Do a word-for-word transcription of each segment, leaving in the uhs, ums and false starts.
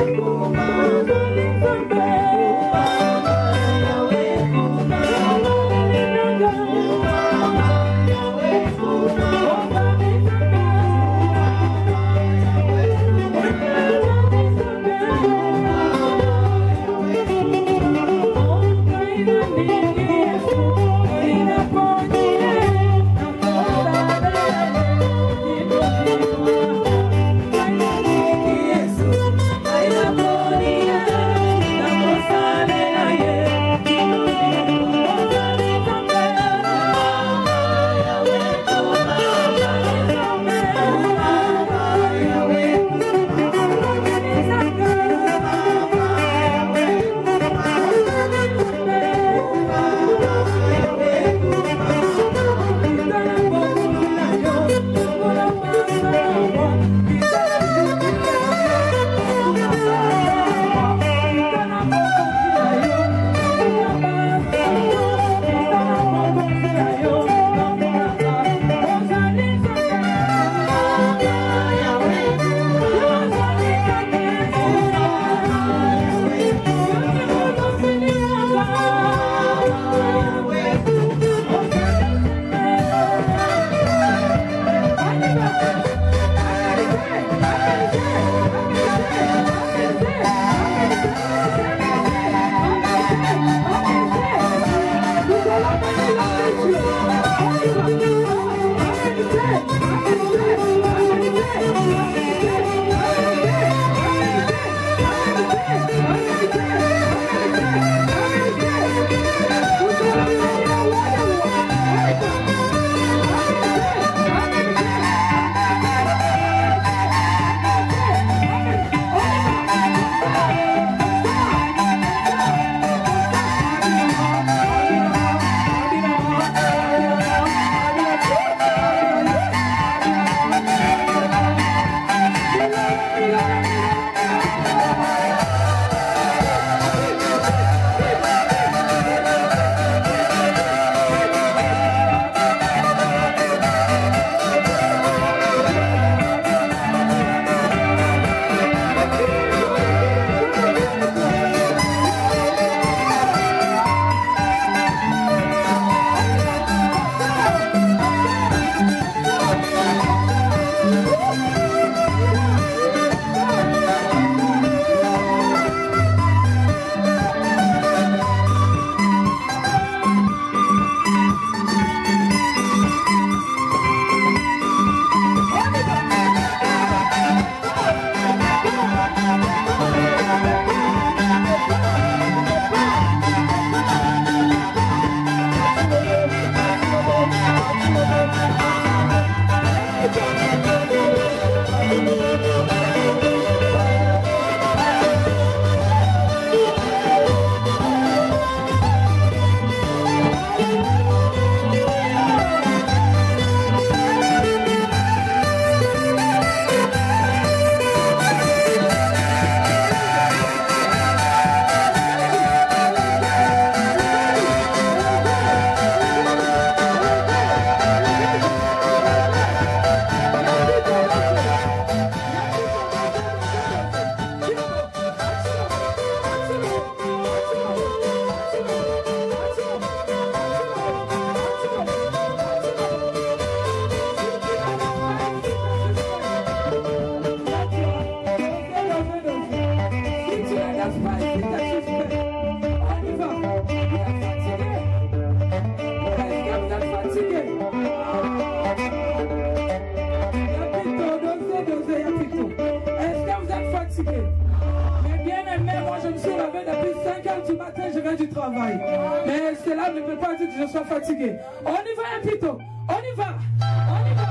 Mais cela ne peut pas dire que je sois fatigué. On y va, Pito. On y va. On y va.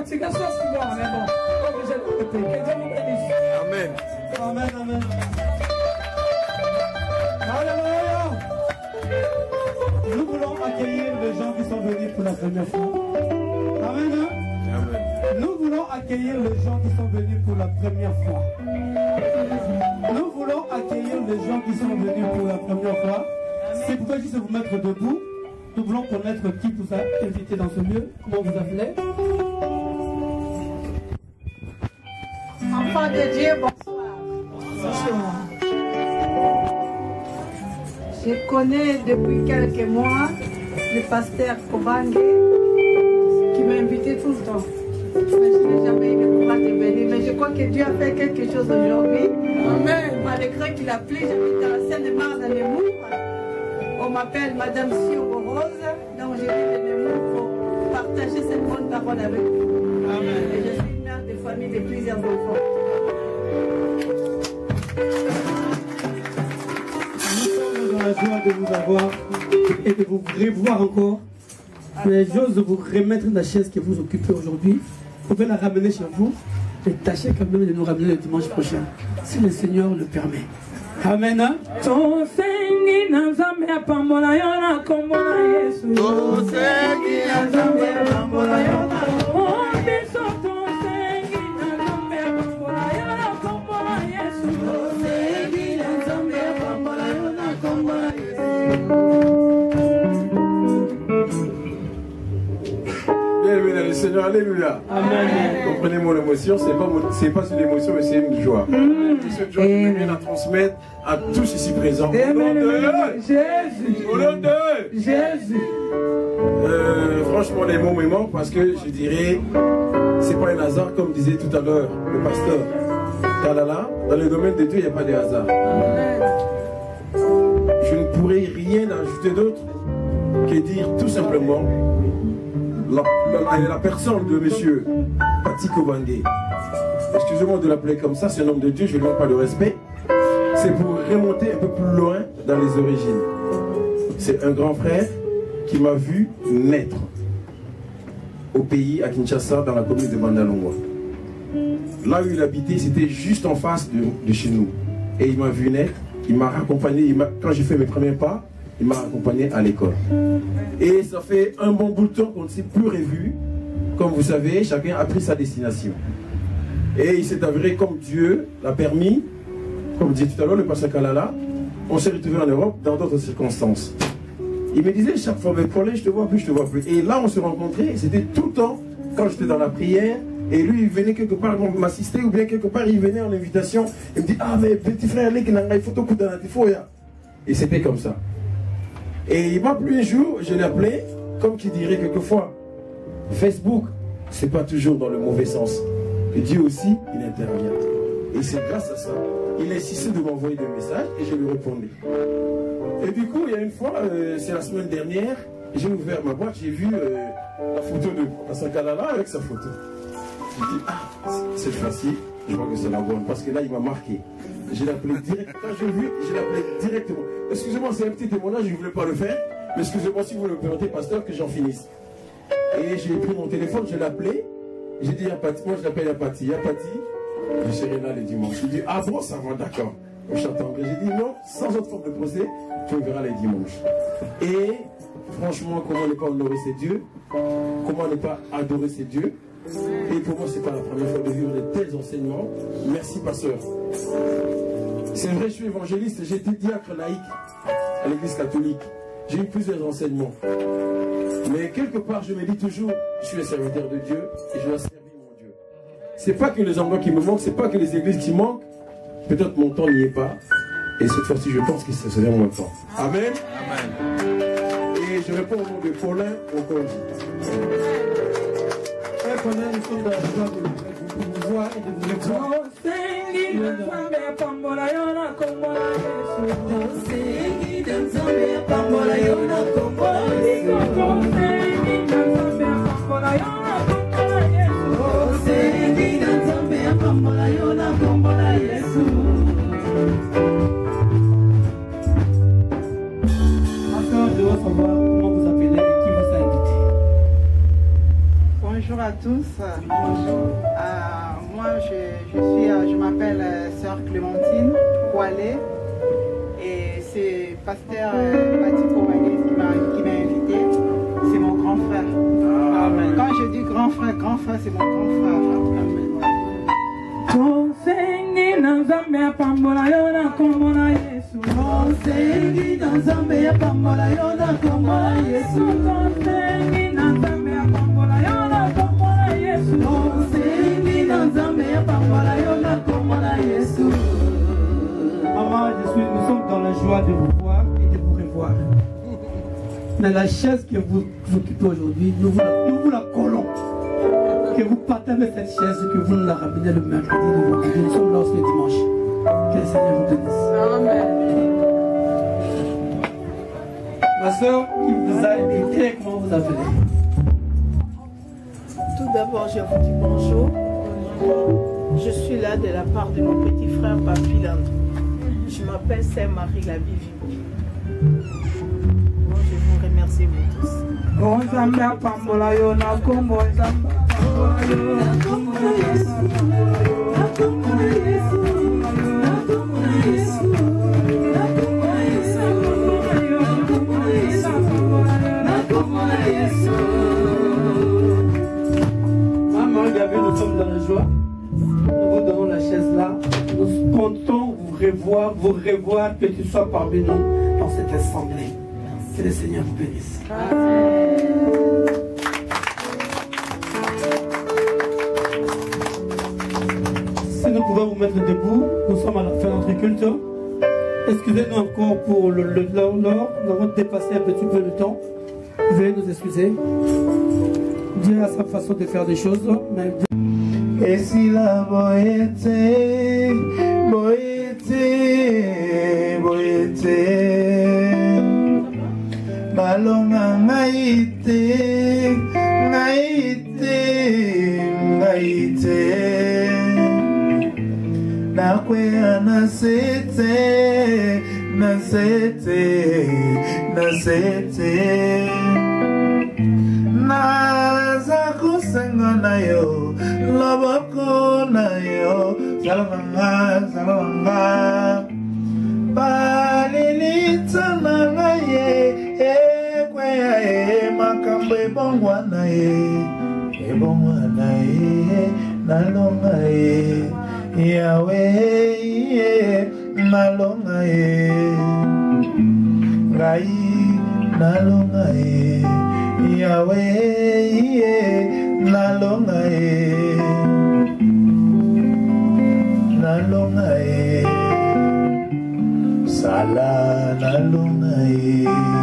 fatigué sauf moi, mais bon, donc je vais répéter. Que Dieu vous bénisse. Amen. Amen, amen. Alléluia. Nous voulons accueillir les gens qui sont venus pour la première fois. Amen. Hein? Amen. Nous voulons accueillir les gens qui sont venus pour la première fois. Nous voulons accueillir les gens qui sont venus pour la première fois. C'est pourquoi je vais vous mettre debout. Nous voulons connaître qui vous a invité dans ce lieu. Comment vous appelez? Enfant de Dieu, bonsoir. Bonsoir. Je connais depuis quelques mois le pasteur Kobangé qui m'a invité tout le temps. Mais je n'ai jamais eu le courage de venir. Mais je crois que Dieu a fait quelque chose aujourd'hui. Amen. Malgré qu'il a plu, j'habite dans la Seine-et-Marne, dans Nemours. On m'appelle Madame Siogo Rose. Donc je viens de Nemours pour partager cette bonne parole avec vous. Amen. Et je suis mère de famille de plusieurs enfants. Nous sommes dans la joie de vous avoir et de vous revoir encore. Mais j'ose vous remettre la chaise que vous occupez aujourd'hui. Vous pouvez la ramener chez vous et tâchez quand même de nous ramener le dimanche prochain, si le Seigneur le permet. Amen. Hein? Tosengi na Nzambe apambola yo na kombo na Yesu. Tosengi na Nzambe apambola yo na kombo na Yesu. Tosengi na Nzambe apambola yo na kombo na Yesu. Tosengi na Nzambe apambola yo na kombo na Yesu. Bienvenue dans le Seigneur, alléluia. Amen. Comprenez mon émotion, c'est pas mon, c'est pas une émotion, mais c'est une joie. Mm. Et cette joie, je veux bien la transmettre à tous ici présents. Au nom Amen. de Jésus. Au nom de Jésus. Euh, franchement, les mots me manquent parce que je dirais, c'est pas un hasard, comme disait tout à l'heure le pasteur Kalala. Dans le domaine de Dieu, il n'y a pas de hasard. Je ne pourrais rien ajouter d'autre que dire tout simplement la, la, la personne de monsieur Pati Kobangé. Excusez-moi de l'appeler comme ça, c'est un homme de Dieu, je ne lui manque pas de respect. C'est pour remonter un peu plus loin dans les origines. C'est un grand frère qui m'a vu naître au pays, à Kinshasa, dans la commune de Bandalongwa. Là où il habitait, c'était juste en face de, de chez nous. Et il m'a vu naître, il m'a accompagné, il quand j'ai fait mes premiers pas, il m'a accompagné à l'école. Et ça fait un bon bout de temps qu'on ne s'est plus revu. Comme vous savez, chacun a pris sa destination. Et il s'est avéré comme Dieu l'a permis, comme disait tout à l'heure le pasteur Kalala, on s'est retrouvé en Europe dans d'autres circonstances. Il me disait chaque fois, mais Paulin, je te vois plus, je te vois plus. Et là, on se rencontrait, c'était tout le temps, quand j'étais dans la prière, et lui, il venait quelque part m'assister, ou bien quelque part, il venait en invitation, il me dit, ah, mais petit frère, il y a une photo dans la tifoya. Et c'était comme ça. Et il m'a appelé un jour, je l'ai appelé, comme qui dirait quelquefois, Facebook, c'est pas toujours dans le mauvais sens. Et Dieu aussi, il intervient. Et c'est grâce à ça, il a insisté de m'envoyer des messages et je lui répondais. Et du coup, il y a une fois, euh, c'est la semaine dernière, j'ai ouvert ma boîte, j'ai vu euh, la photo de Pasteur Kalala avec sa photo. J'ai dit, ah, cette fois-ci, je vois que c'est la bonne, parce que là, il m'a marqué. Je l'ai appelé direct. Quand j'ai vu, je l'ai appelé directement. Excusez-moi, c'est un petit témoignage, je ne voulais pas le faire, mais excusez-moi si vous le permettez, pasteur, que j'en finisse. Et j'ai pris mon téléphone, je l'ai appelé. J'ai dit à Pati, moi je l'appelle à Pati, à Pati, je serai là le dimanche. Il dit, ah bon, ça va, d'accord. Je t'attendrai. J'ai dit, non, sans autre forme de procès, tu me verras les dimanches. Et franchement, comment ne pas honorer ces dieux, comment ne pas adorer ces dieux. Et pour moi, c'est pas la première fois de vivre de tels enseignements. Merci, pasteur. C'est vrai, je suis évangéliste, j'ai été diacre laïque à l'église catholique. J'ai eu plusieurs enseignements. Mais quelque part, je me dis toujours, je suis un serviteur de Dieu et je dois servir mon Dieu. C'est pas que les endroits qui me manquent, c'est pas que les églises qui manquent. Peut-être mon temps n'y est pas. Et cette fois-ci, je pense que ce serait mon temps. Amen. Amen. Et je réponds au nom de Paulin au Congi. Frère Paulin, nous sommes dans la joie de vous voir et de vous revoir. bonjour à tous. Euh, moi, je, je suis, je m'appelle euh, Sœur Clémentine Poilé et c'est Pasteur euh, Pati Kobangé qui m'a invité. C'est mon grand frère. Amen. Quand je dis grand frère, grand frère, c'est mon grand frère. Amen. Konsengi na Nzambe apambola yo na kombo na Yesu. Konsengi na Nzambe apambola yo na kombo na Yesu. Konsengi na Nzambe apambola yo na kombo na Yesu. Konsengi na Nzambe apambola yo na kombo na Yesu. Maman, je suis, nous sommes dans la joie de vous voir et de vous revoir. Mais la chaise que vous, vous occupez aujourd'hui, nous vous la, nous vous la collons. Que vous partagez cette chaise, que vous nous la ramenez le mercredi, le vendredi. Nous sommes là aussi le dimanche. Que le Seigneur vous bénisse. Amen. Ma soeur qui vous a invité, comment vous appelez? Tout d'abord, je vous dis bonjour. Je suis là de la part de mon petit frère Papi Landry. Je m'appelle Sœur Marie Labivibo. Bon, je vous remercie vous tous. Nzambe apambola yo na kombo Nzambe apambola yo na kombo na Yesu. Na kombo na Yesu. Na kombo na Yesu. Na kombo na Yesu. Na kombo na Yesu. Na kombo na Yesu. Maman, regardez, nous sommes dans la joie. Nous vous donnons la chaise là. Nous comptons vous revoir, vous revoir, que tu sois parmi nous dans cette assemblée. Que le Seigneur vous bénisse. Si nous pouvons vous mettre debout, nous sommes à la fin de notre culte. Excusez-nous encore pour le le- l'or. Nous avons dépassé un petit peu le temps. Veuillez nous excuser. Dieu a sa façon de faire des choses, mais Esila boete, boete, boete. Balonga ngaite, ngaite, ngaite. Nakwea nasete, nasete, nasete. Naza kusenga na yo, loboko na yo, salanga, salanga. Balilita na ngaye, ekwea e makambo ebongwa na ye, ebongwa na ye, nalonga ye, Yahweh ye, nalonga ye, ngai nalonga ye. Yahweh, nalonga e, nalonga e, sala nalonga e.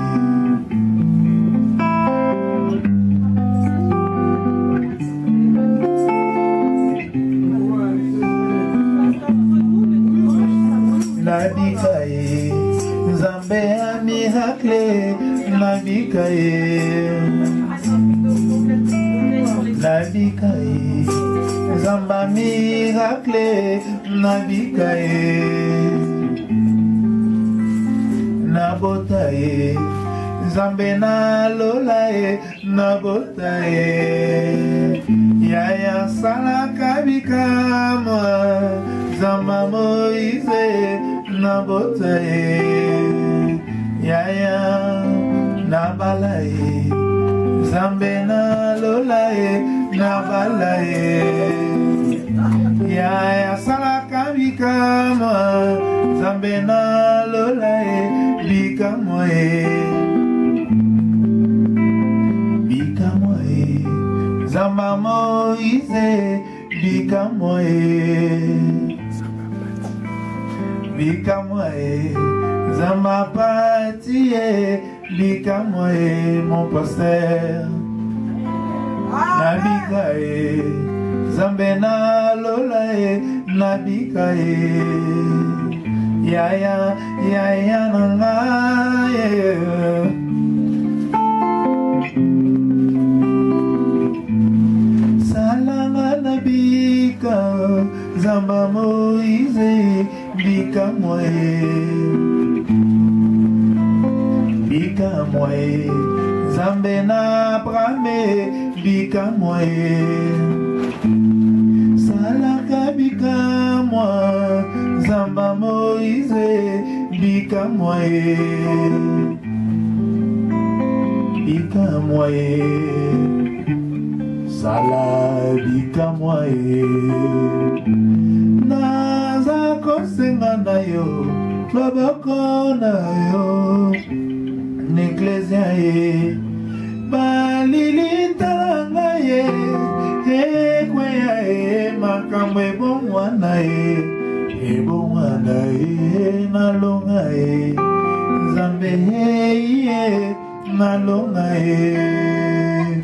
Nabika e, Nzambe a miracle, nabika e. Nabika e, Zamba miracle, nabika e, nabota e, Zambe na lola e, nabota e, Yaya sala kabika moa, Zamba Moise, nabota e, Yaya nabala e, Zambe na lola e, na bala e. Ya ya sala kabika moa, Zambe na lola e, bika moa e. Bika moa e, Zamba Moise, bika moa e. Bika moa e, Zamba Pati e, bika moa e, mon pasteur. Nabika e, Zambe na lola e, nabika e. Yaya, yaya nanga e. Salanga nabika, Zamba Moise, bika moa e. bikamwae Nzambe na Abraham bikamwae Salaka bikamwa Nzamba Moïse bikamwae bikamwae Sala bikamwae Naza kosenga na yo Loboko na yo N'ecclesia ye Balilita na ye Ekweya ye Makambo ebongwana ye Ebongwana ye Nalonga ye Nzambe ye Nalonga ye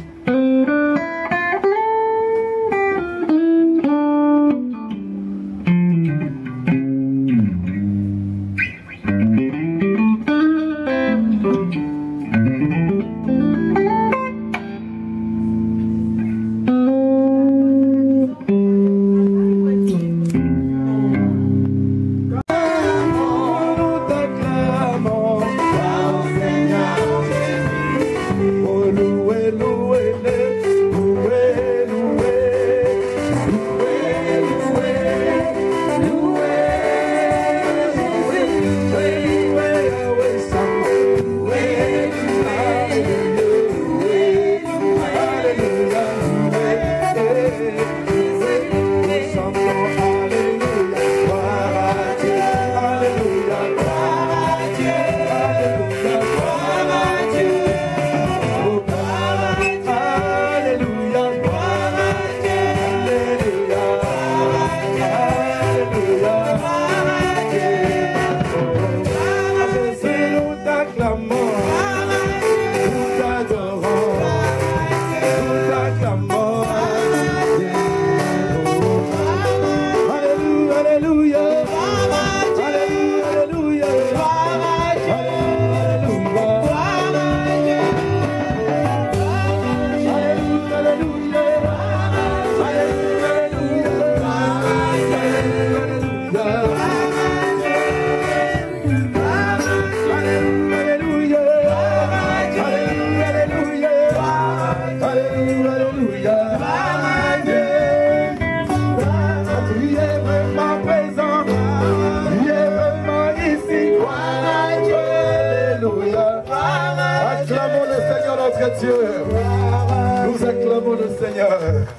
Nous acclamons le Seigneur.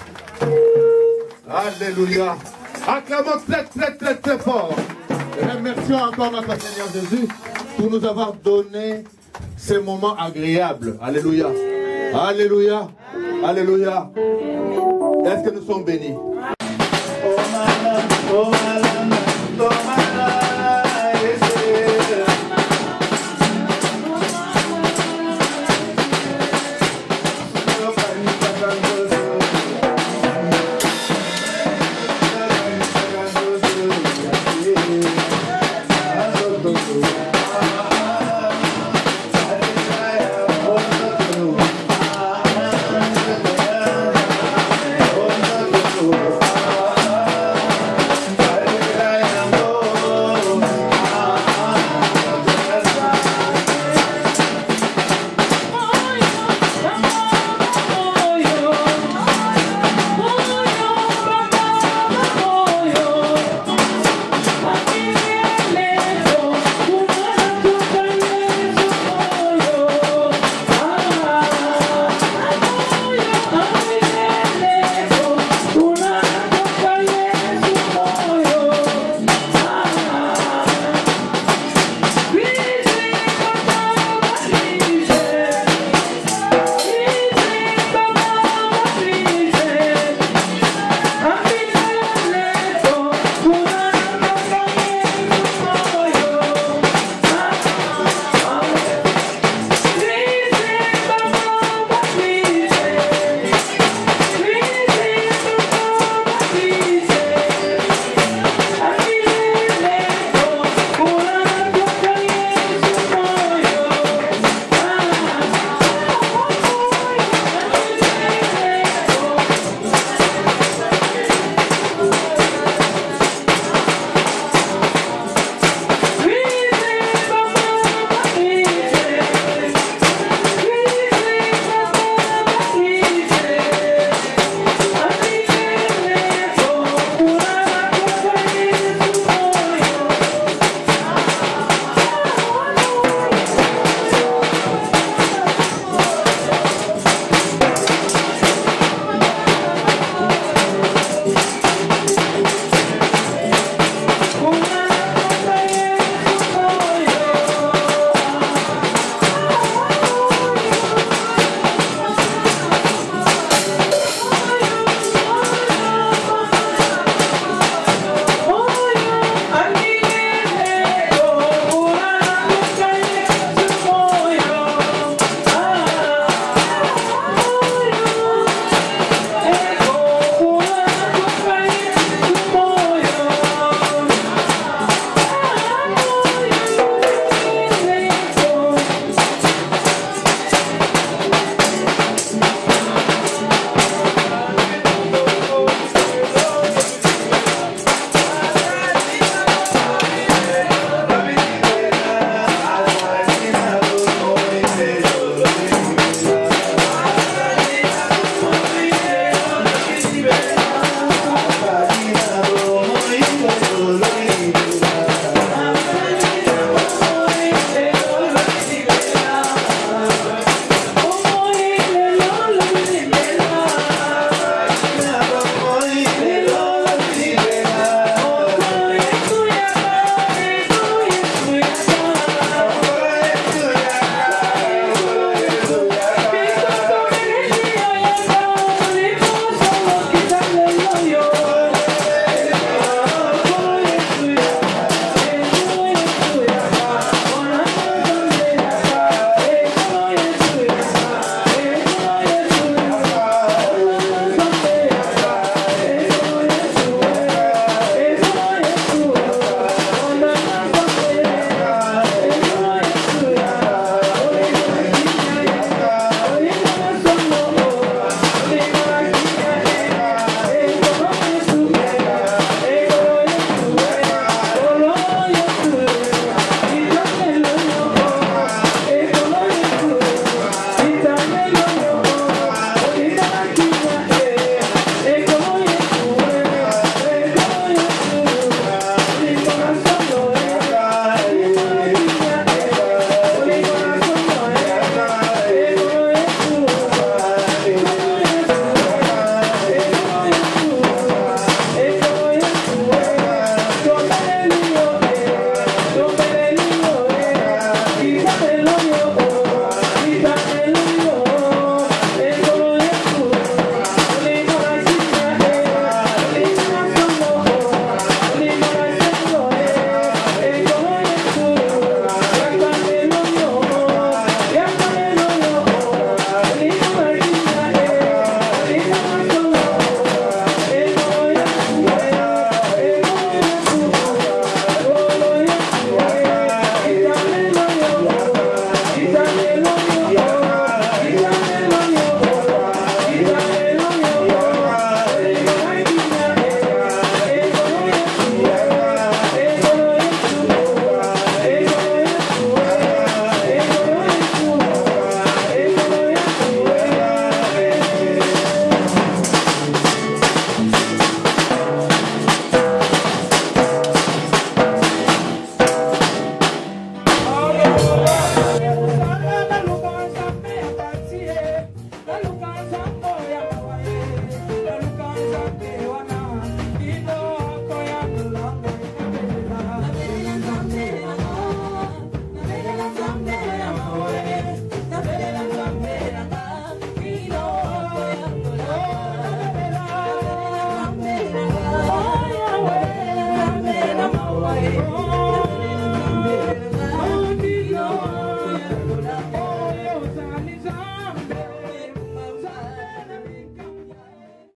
Alléluia. Acclamons très très très très fort. Remercions encore notre Seigneur Jésus pour nous avoir donné ces moments agréables. Alléluia. Alléluia. Alléluia. Est-ce que nous sommes bénis? Oh,